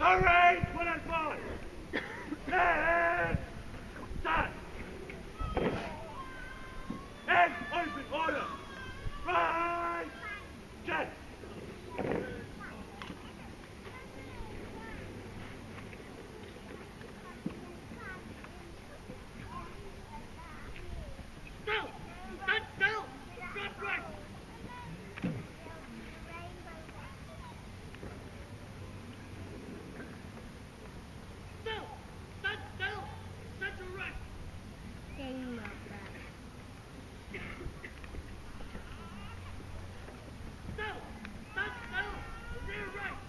Arrange what I want. Left. Start. And open order. Right. Check. Still. Stand still. Front right. Still. Stand still. Center right. Still. Stand still. Rear right.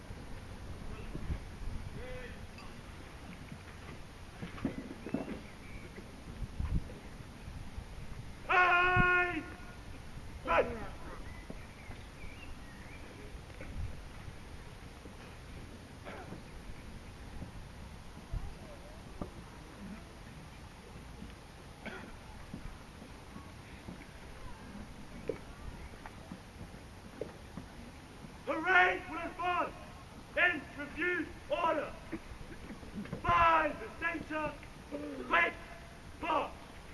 Eyes. Right. Arrange what I want. In review order. By the center. Wait. Box.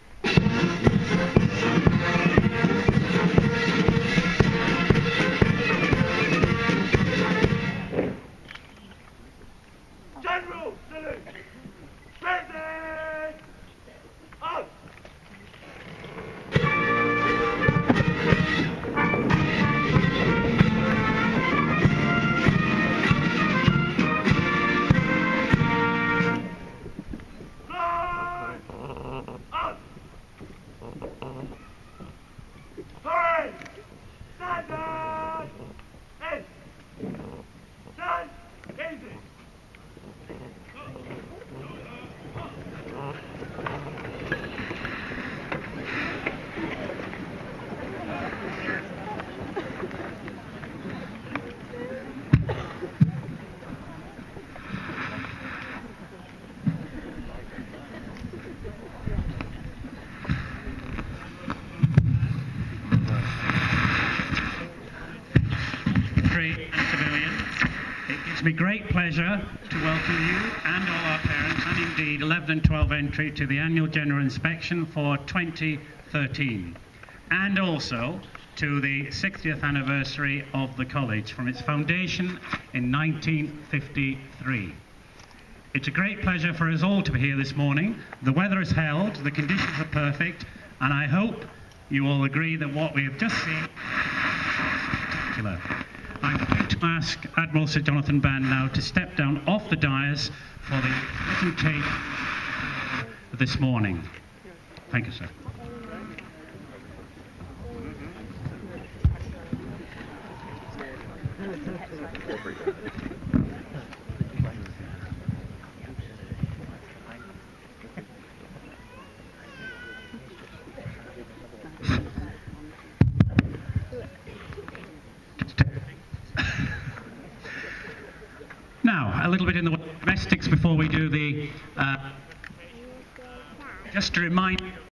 General salute. Present. Out. Fly. Out. Hurry. Stand down. In. Stand. Easy. Civilians, it gives me great pleasure to welcome you and all our parents and indeed 11 and 12 entry to the annual general inspection for 2013 and also to the 60th anniversary of the college from its foundation in 1953. It's a great pleasure for us all to be here this morning. The weather is held, the conditions are perfect, and I hope you all agree that what we have just seen is spectacular. I'm going to ask Admiral Sir Jonathan Band now to step down off the dais for the presentation this morning. Thank you, sir. Now, a little bit in the domestics before we do the, just to remind